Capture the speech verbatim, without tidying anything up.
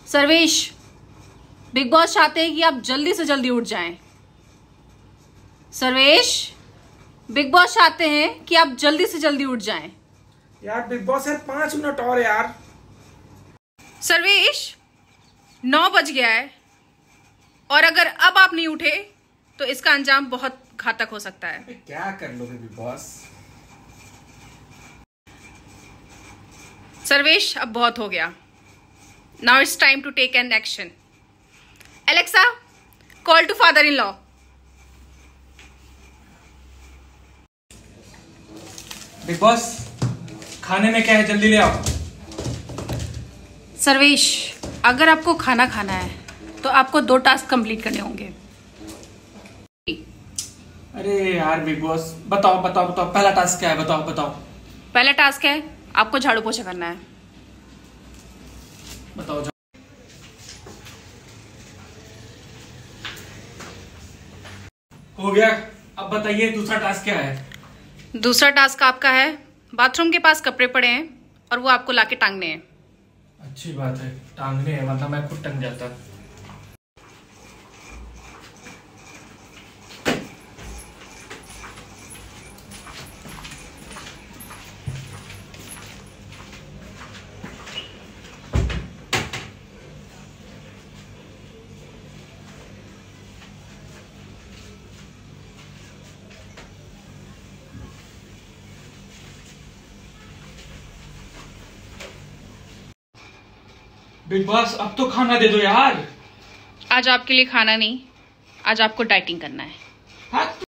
Sarvesh, big boss चाहते हैं कि आप जल्दी से जल्दी उठ जाएं। सर्वेश, बिग बॉस चाहते हैं कि आप जल्दी से जल्दी उठ जाएं। यार बिग बॉस है, पांच मिनट और यार। सर्वेश, नौ बज गया है और अगर अब आप नहीं उठे तो इसका अंजाम बहुत घातक हो सकता है। क्या कर लोगे बिग बॉस? सर्वेश, अब बहुत हो गया। Now it's time to take an action. Alexa, call to father in law. Bigg Boss, खाने में क्या है, जल्दी ले आओ। सर्वेश, अगर आपको खाना खाना है तो आपको दो टास्क कंप्लीट करने होंगे। अरे यार बिग बॉस, बताओ बताओ बताओ, पहला टास्क क्या है, बताओ बताओ। पहला टास्क है आपको झाड़ू पोछा करना है। बताओ। हो गया। अब बताइए दूसरा टास्क क्या है? दूसरा टास्क आपका है, बाथरूम के पास कपड़े पड़े हैं और वो आपको लाके टांगने हैं। अच्छी बात है, टांगने हैं, मतलब मैं खुद टंग जाता। बिग बॉस, अब तो खाना दे दो यार। आज आपके लिए खाना नहीं, आज आपको डाइटिंग करना है। हाँ